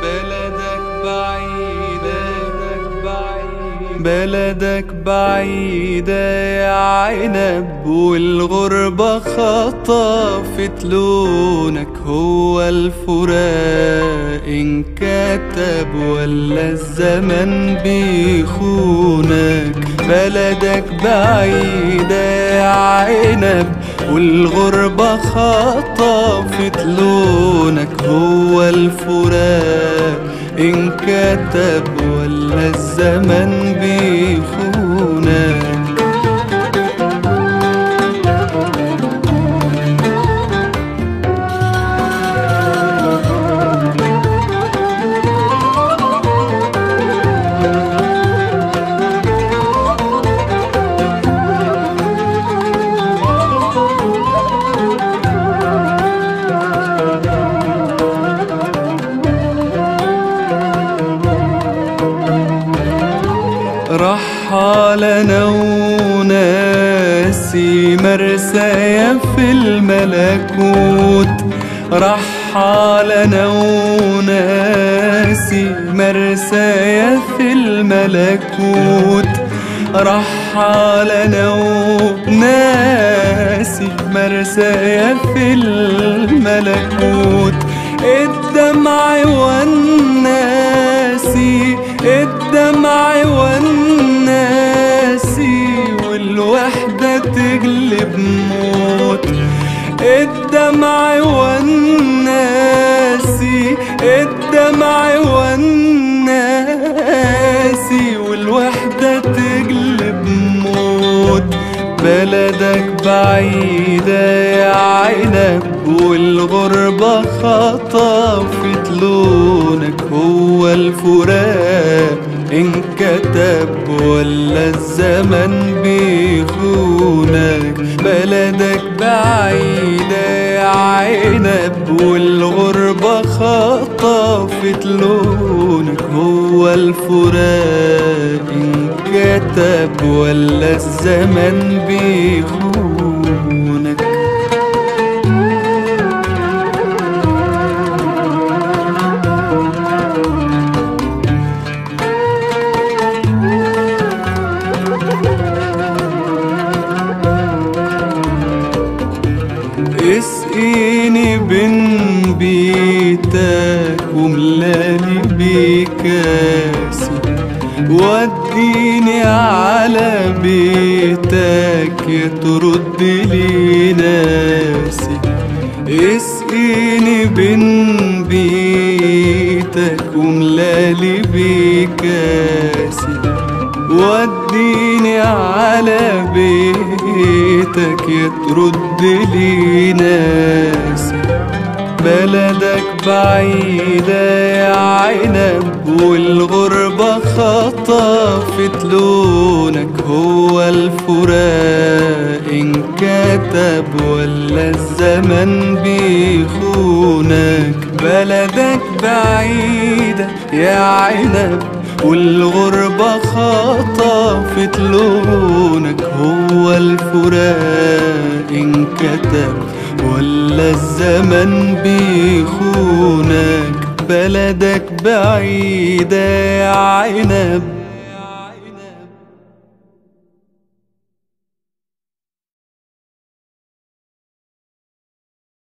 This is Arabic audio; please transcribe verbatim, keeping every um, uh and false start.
بلدك بعيدة بلدك بعيدة يا عنب، والغربة خطفت لونك. هو الفراق انكتب ولا الزمن بيخونك؟ بلدك بعيدة يا عنب، والغربة خطفت لونك. هو الفراق انكتب ولا الزمن بيخونك؟ رحالنا وناسي مرسايا في الملكوت. رحالنا وناسي مرسايا في الملكوت. رحالنا وناسي مرسايا في الملكوت. الدمع والناسي الدمع والناسي والوحدة تقلب موت. الدمع والناسي الدمع والناسي والوحدة تقلب موت. بلدك بعيدة يا عنب، والغربة خطفت لونك. هو الفراق انكتب ولا الزمن بيخونك؟ بلدك بعيدة يا عنب، والغربة خطفت لونك. هو الفراق انكتب ولا الزمن بيخونك؟ اسقيني بين بيتك وملالي بكاسي، وديني على بيتك ترد لي ناسي. اسقيني بين بيتك وملالي بكاسي، وديني على بيتك ترد لي ناسي. بلدك بعيدة يا عنب، والغربة خطفت لونك. هو الفراق انكتب ولا الزمن بيخونك؟ بلدك بعيدة يا عنب، والغربة خطفت لونك. هو الفراق انكتب ولا الزمن بيخونك؟ بلدك بعيدة يا عنب.